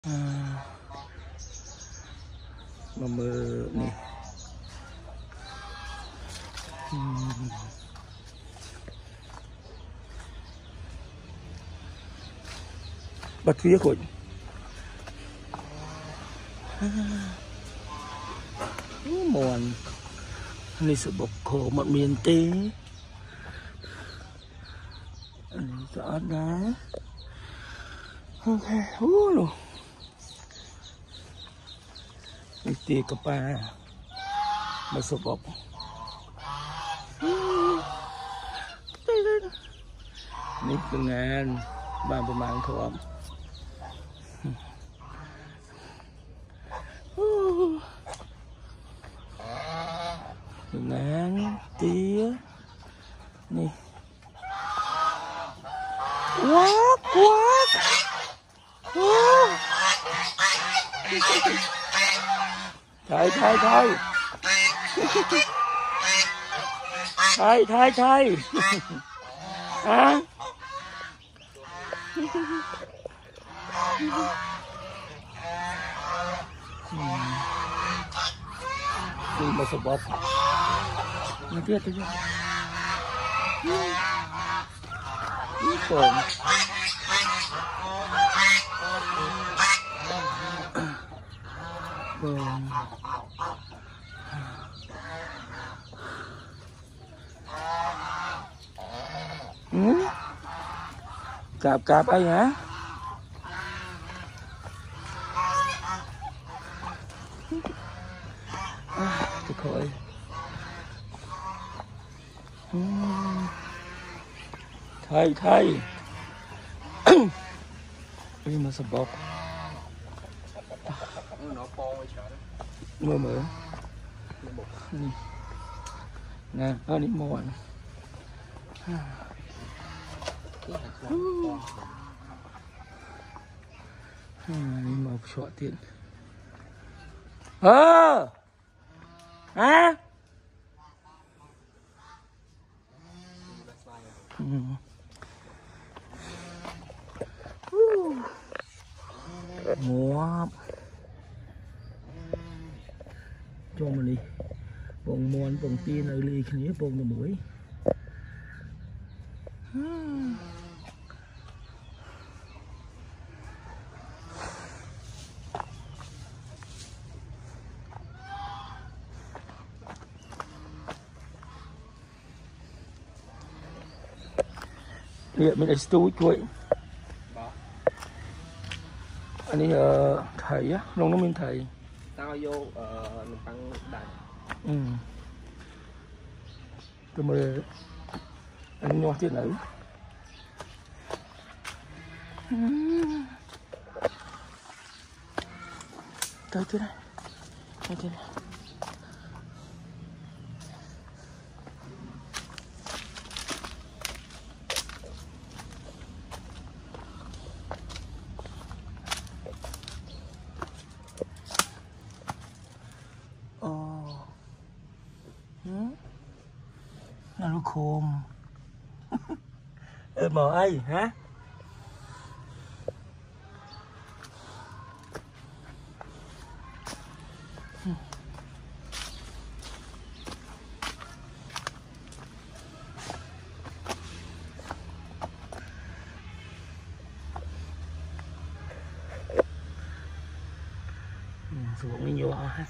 mà mơ nè bật phía khỏi mòn này sự bọc khổ một miền tây này rõ đá ok luôn này tì cà pa mà sự bọcนี่คืองานบ้านประมาณทอมงานเตี้ยนี่วักวักไทยไทยไทยไทยไทยไทยฮะđi mà sập bọt nó tiếc thế chứ còn cạp cạp ai hả thì khỏi thầy thầy đi mà sập bọc mơ mơ nè nó đi mòn đi mà xóa tiền hả mua cho mình đi bông mòn bông tiên ở ly khi nhớ bông là mới liệu mình là túi chuối anh ấy thầy á long nó mình thầy tao vô bằng đại tôi mời anh nho tiền nữ tới đây tới đây nó lúc khôn mò ai hả ruộng đi nhiều ha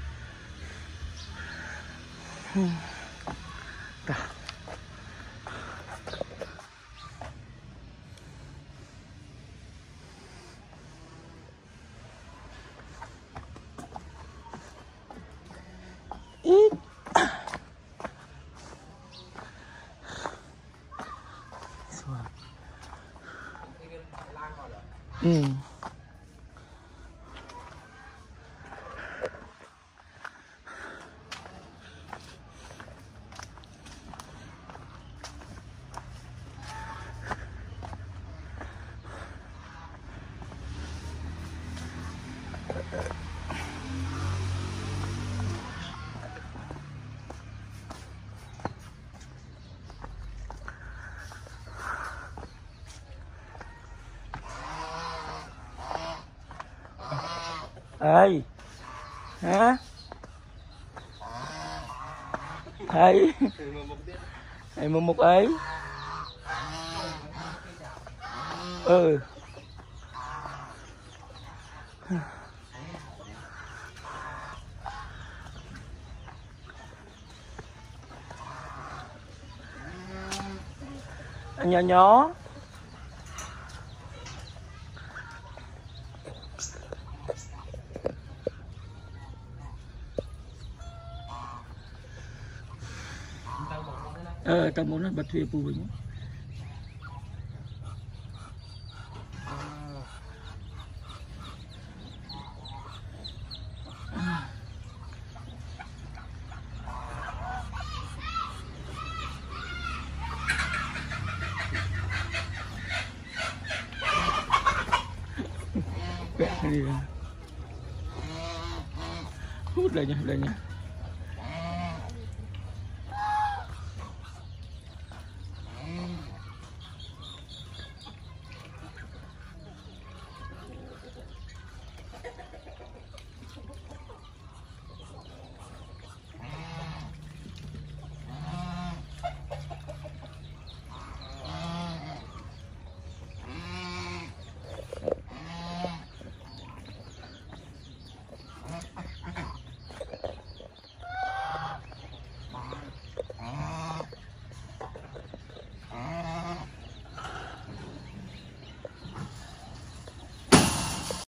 ít Ê, hả? Ê, ê một một ấy. Ừ. Nhỏ nhỏ. Tao muốn nó bật thuyền phù với nhá. Hút đây nha, đây nha.